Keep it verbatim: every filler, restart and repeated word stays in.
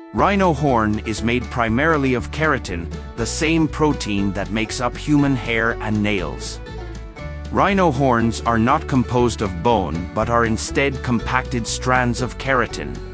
Rhino horn is made primarily of keratin, the same protein that makes up human hair and nails. Rhino horns are not composed of bone but are instead compacted strands of keratin.